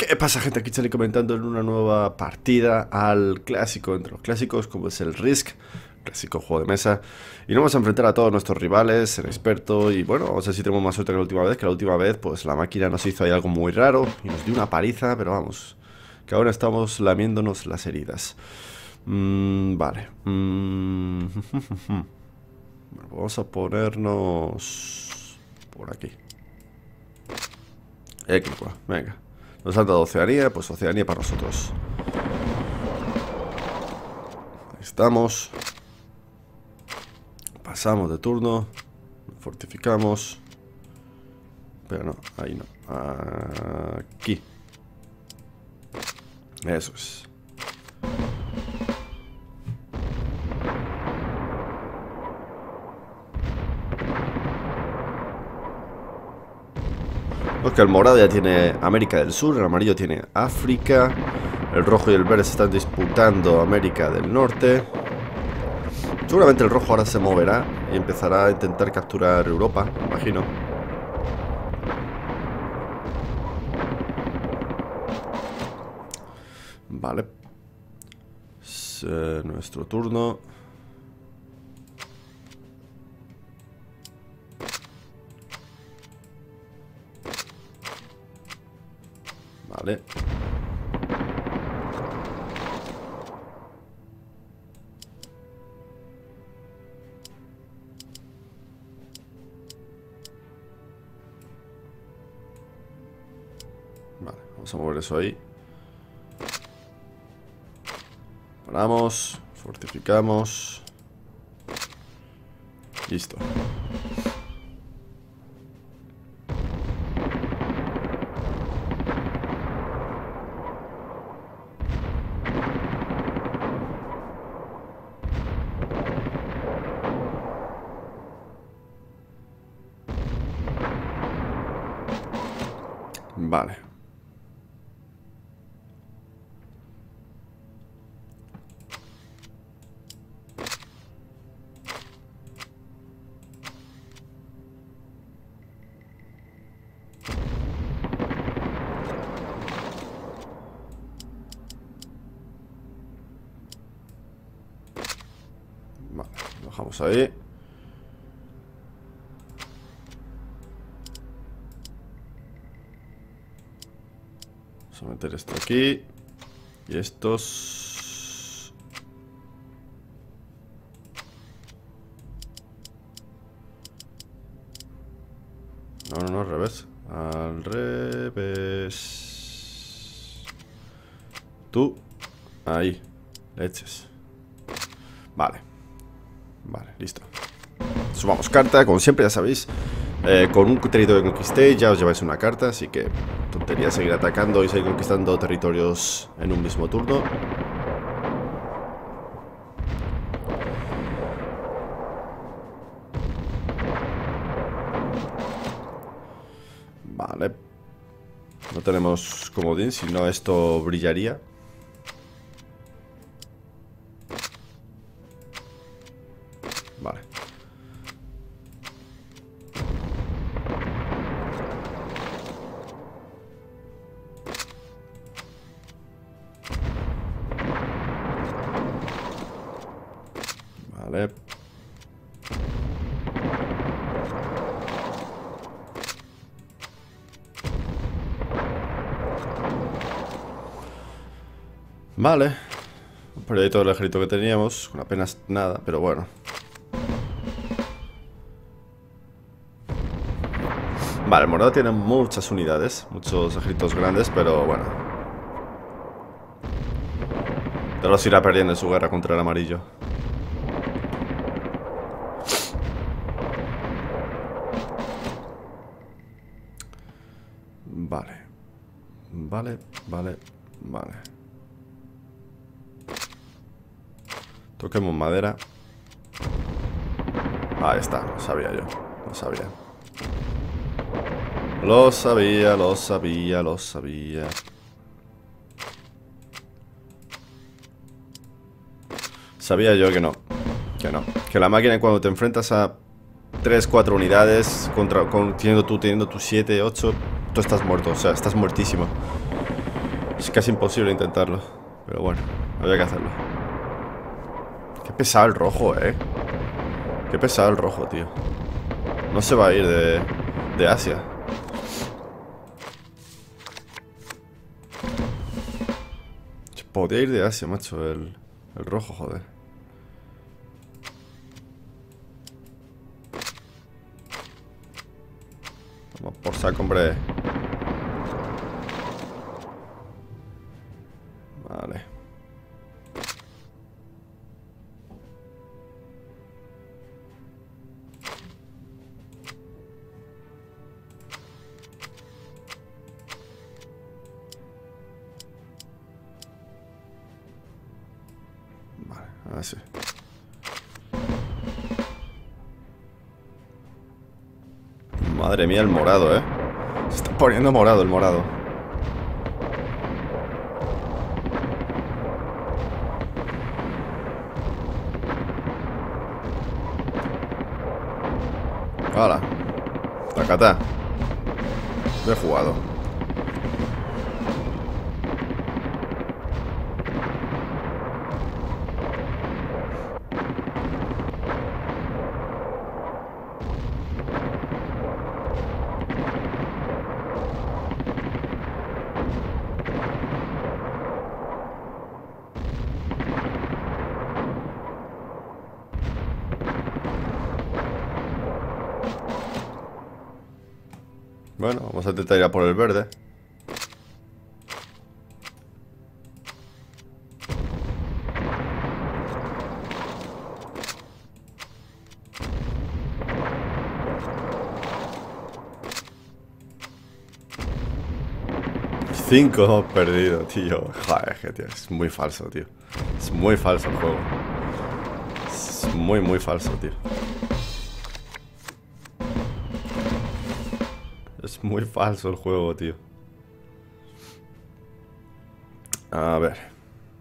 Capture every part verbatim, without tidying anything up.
¿Qué pasa, gente? Aquí Charlie comentando en una nueva partida al clásico, entre los clásicos, como es el Risk, clásico juego de mesa. Y nos vamos a enfrentar a todos nuestros rivales, el experto, y bueno, vamos a ver si tenemos más suerte que la última vez, que la última vez pues la máquina nos hizo ahí algo muy raro y nos dio una paliza, pero vamos, que ahora estamos lamiéndonos las heridas. Mm, vale. Mm, bueno, vamos a ponernos por aquí. Equipo, venga. Nos han dado Oceanía, pues Oceanía para nosotros. Ahí estamos. Pasamos de turno. Fortificamos. Pero no, ahí no. Aquí. Eso es. Porque el morado ya tiene América del Sur, el amarillo tiene África, el rojo y el verde se están disputando América del Norte. Seguramente el rojo ahora se moverá y empezará a intentar capturar Europa, me imagino. Vale. Es, eh, nuestro turno. Vale. Vale, vamos a mover eso ahí. Paramos, fortificamos. Listo. Vale. Vale, lo dejamos ahí. Vamos a meter esto aquí. Y estos... No, no, no, al revés. Al revés. Tú. Ahí. Leches. Vale. Vale, listo. Sumamos carta, como siempre, ya sabéis. Eh, con un territorio que conquisté ya os lleváis una carta, así que tontería seguir atacando y seguir conquistando territorios en un mismo turno. Vale. No tenemos comodín, si no esto brillaría. Vale. Vale. Vale. Perdí todo el ejército que teníamos, con apenas nada, pero bueno. Vale, el morado tiene muchas unidades, muchos ejércitos grandes, pero bueno. Ya los irá perdiendo en su guerra contra el amarillo. Vale. Vale, vale, vale. Toquemos madera. Ahí está, lo sabía yo. Lo sabía. Lo sabía, lo sabía, lo sabía. Sabía yo que no. Que no. Que la máquina, cuando te enfrentas a tres, cuatro unidades contra, con, teniendo tú, teniendo tus siete, ocho, tú estás muerto. O sea, estás muertísimo. Es casi imposible intentarlo. Pero bueno, había que hacerlo. Qué pesado el rojo, eh. Qué pesado el rojo, tío. No se va a ir de, de Asia. Se podía ir de Asia, macho, el, el rojo, joder. Vamos por saco, hombre. Vale. Vale, ahora sí. Madre mía, el morado, eh. Se está poniendo morado el morado. Hola. Tacatá. Lo he jugado. Bueno, vamos a intentar ir a por el verde. Cinco hemos perdido, tío. Joder, que tío, es muy falso, tío. Es muy falso el juego. Es muy, muy falso, tío. Es muy falso el juego, tío. A ver.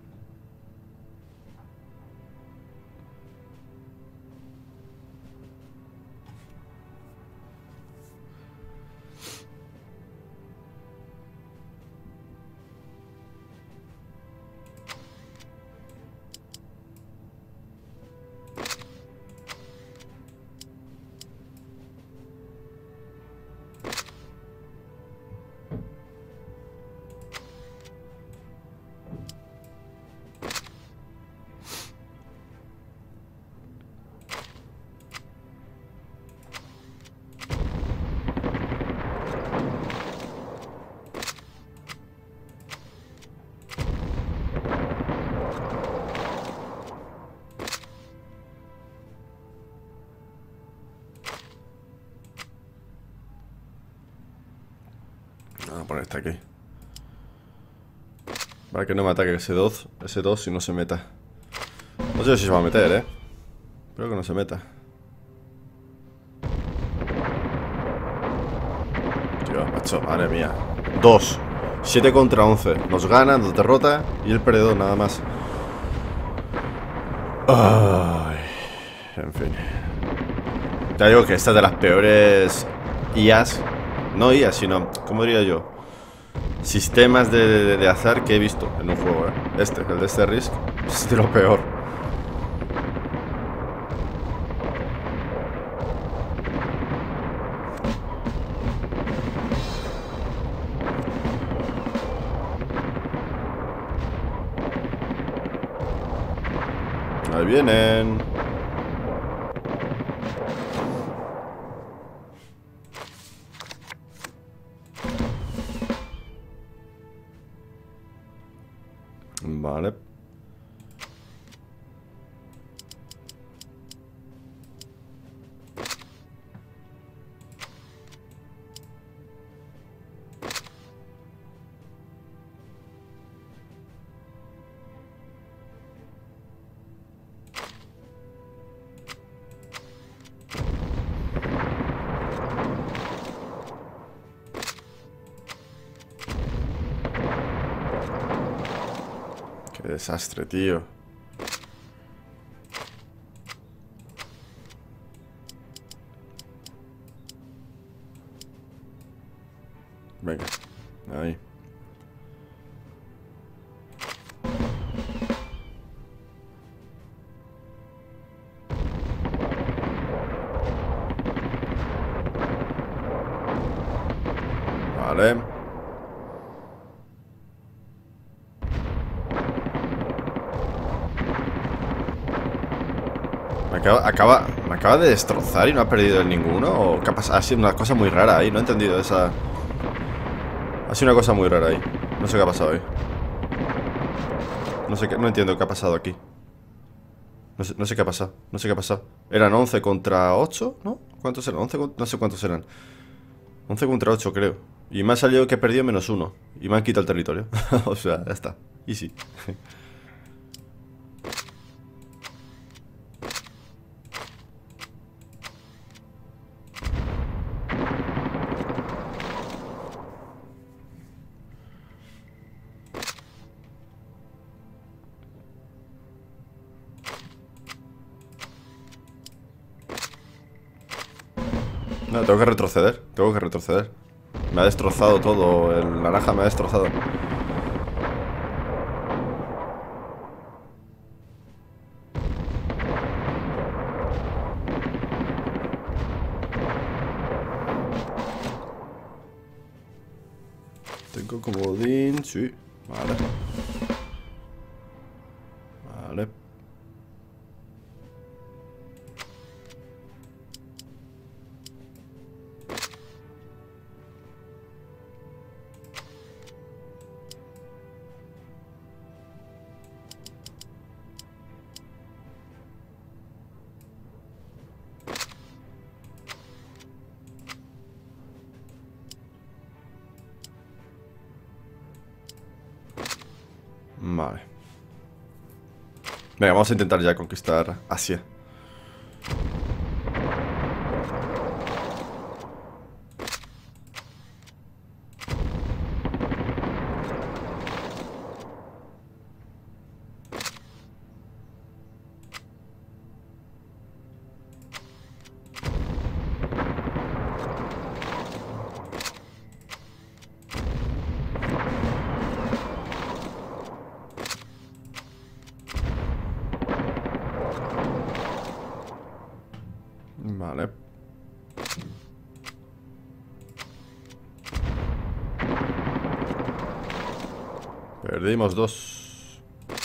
Vamos a poner este aquí. Para que no me ataque ese dos. Ese dos si no se meta. No sé si se va a meter, eh. Espero que no se meta. Tío, macho, madre mía. Dos. siete contra once. Nos gana, nos derrota. Y el perdedor nada más. Ay, en fin. Te digo que esta es de las peores I As. No I As, sino, ¿cómo diría yo? Sistemas de, de, de azar que he visto en un juego, ¿eh? Este, el de este Risk, es de lo peor. Ahí vienen. Vale. Qué desastre, tío. Venga, ahí. Vale. Me acaba, acaba, me acaba de destrozar y no ha perdido el ninguno. ¿O qué ha pasado? Ha sido una cosa muy rara ahí. No he entendido esa... Ha sido una cosa muy rara ahí. No sé qué ha pasado ahí. No sé qué, no entiendo qué ha pasado aquí. No sé, no sé qué ha pasado. No sé qué ha pasado. Eran once contra ocho, ¿no? ¿Cuántos eran? once, no sé cuántos eran. once contra ocho, creo. Y me ha salido que he perdido menos uno. Y me han quitado el territorio. O sea, ya está. Easy. No, tengo que retroceder. Tengo que retroceder. Me ha destrozado todo. El naranja me ha destrozado. Tengo comodín. Sí. Vale. Vale. Vale. Venga, vamos a intentar ya conquistar Asia. Vale. Perdimos dos.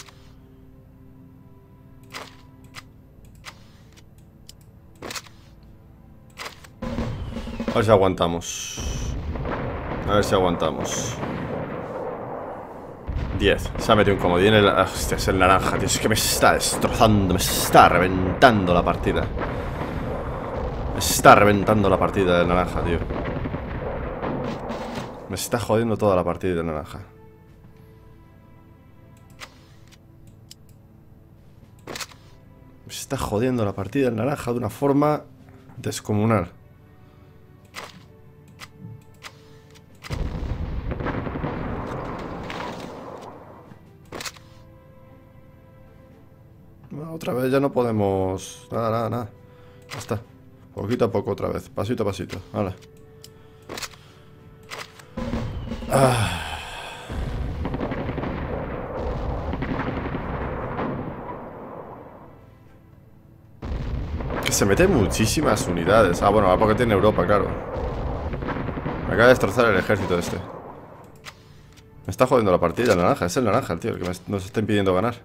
A ver si aguantamos. A ver si aguantamos. diez. Se ha metido un comodín. El... Hostia, es el naranja, tío. Es que me está destrozando. Me está reventando la partida. Me está reventando la partida del naranja, tío. Me está jodiendo toda la partida del naranja. Me está jodiendo la partida del naranja de una forma descomunal. Bueno, otra vez ya no podemos... Nada, nada, nada. Ya está. Poquito a poco otra vez. Pasito a pasito. Hala. Ah. Que se meten muchísimas unidades. Ah, bueno, porque tiene Europa, claro. Me acaba de destrozar el ejército este. Me está jodiendo la partida el naranja. Es el naranja, el tío, el que me, nos está impidiendo ganar.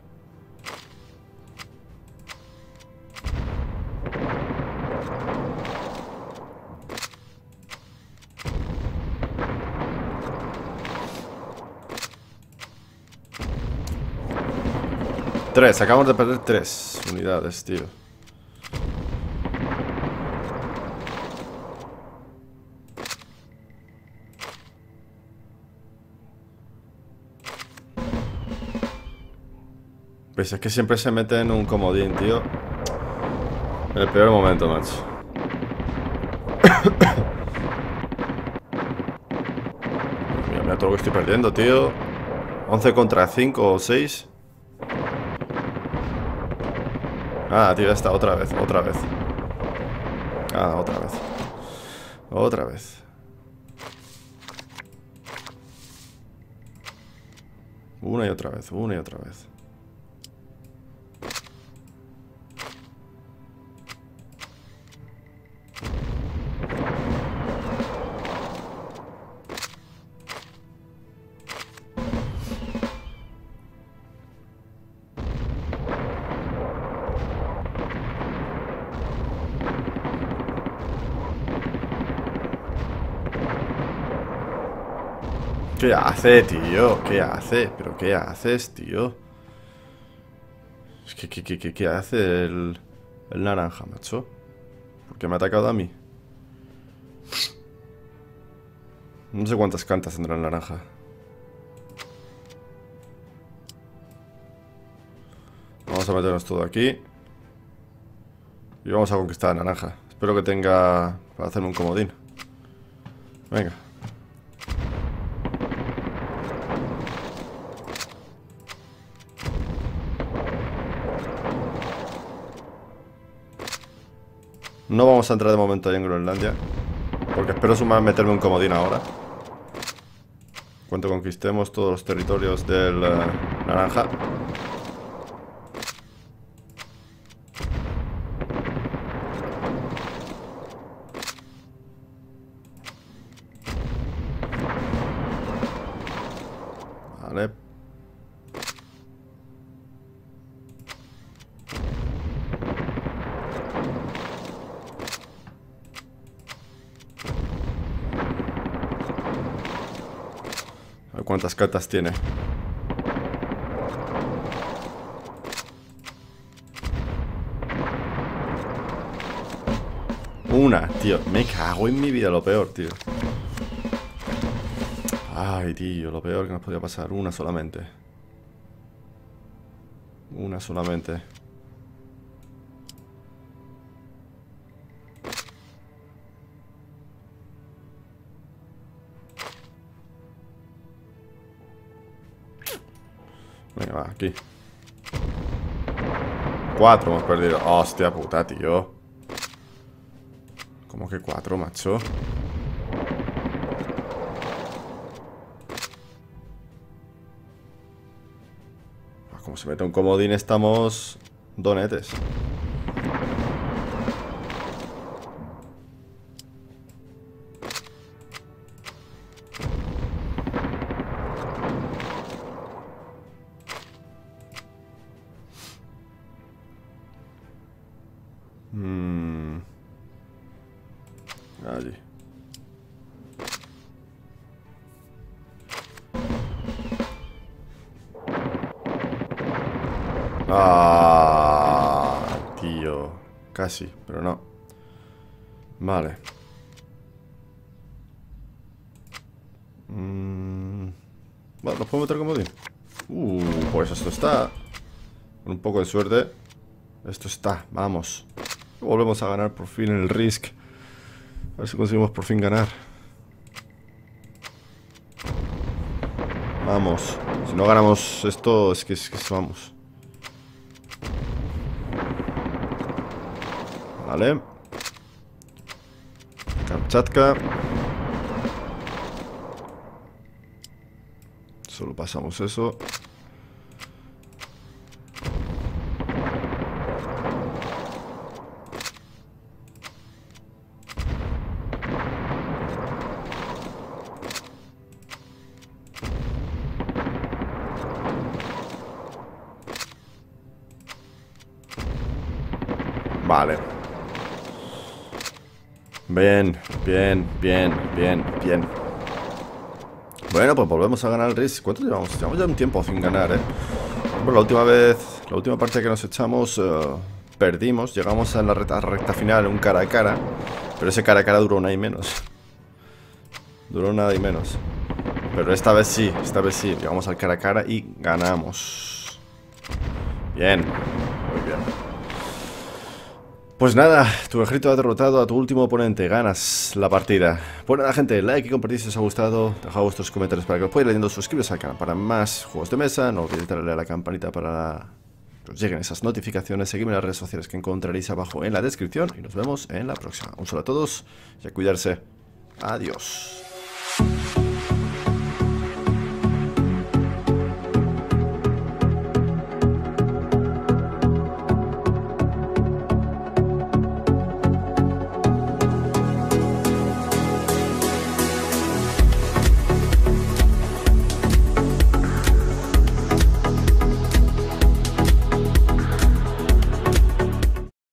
Tres, acabamos de perder tres unidades, tío. Pues es que siempre se mete en un comodín, tío. En el peor momento, macho. Mira, mira todo lo que estoy perdiendo, tío. once contra cinco o seis. Ah, tío, ya está, otra vez, otra vez. Ah, otra vez. Otra vez. Una y otra vez, una y otra vez. ¿Qué hace, tío? ¿Qué hace? ¿Pero qué haces, tío? ¿Qué, qué, qué, qué, qué hace el, el naranja, macho? ¿Por qué me ha atacado a mí? No sé cuántas cantas tendrá el naranja. Vamos a meternos todo aquí. Y vamos a conquistar a naranja. Espero que tenga para hacerme un comodín. Venga. No vamos a entrar de momento ahí en Groenlandia, porque espero sumar meterme un comodín ahora. Cuando conquistemos todos los territorios del uh, naranja. Vale. A ver cuántas cartas tiene. Una, tío. Me cago en mi vida, lo peor, tío. Ay, tío, lo peor que nos podía pasar. Una solamente. Una solamente. Venga, va, aquí. Cuatro hemos perdido. Hostia puta, tío. ¿Cómo que cuatro, macho? Como se mete un comodín, estamos donetes. Mm. Allí. Ah, tío. Casi, pero no. Vale. Mm. Bueno, ¿nos podemos meter comodín? Uh, pues esto está. Con un poco de suerte. Esto está, vamos. Volvemos a ganar por fin el Risk. A ver si conseguimos por fin ganar. Vamos. Si no ganamos esto, es que, es que vamos. Vale. Kamchatka. Solo pasamos eso. Vale. Bien, bien, bien, bien, bien. Bueno, pues volvemos a ganar el Risk. ¿Cuánto llevamos? Llevamos ya un tiempo sin ganar, ¿eh? Bueno, la última vez, la última partida que nos echamos, uh, perdimos. Llegamos a la recta, recta final, un cara a cara. Pero ese cara a cara duró nada y menos. Duró nada y menos. Pero esta vez sí, esta vez sí. Llegamos al cara a cara y ganamos. Bien, muy bien. Pues nada, tu ejército ha derrotado a tu último oponente, ganas la partida. Pues nada, gente, like y compartir si os ha gustado, dejad vuestros comentarios para que os podáis leyendo, suscribiros al canal para más juegos de mesa, no olvidéis darle a la campanita para que os lleguen esas notificaciones, seguidme en las redes sociales que encontraréis abajo en la descripción y nos vemos en la próxima. Un saludo a todos y a cuidarse. Adiós.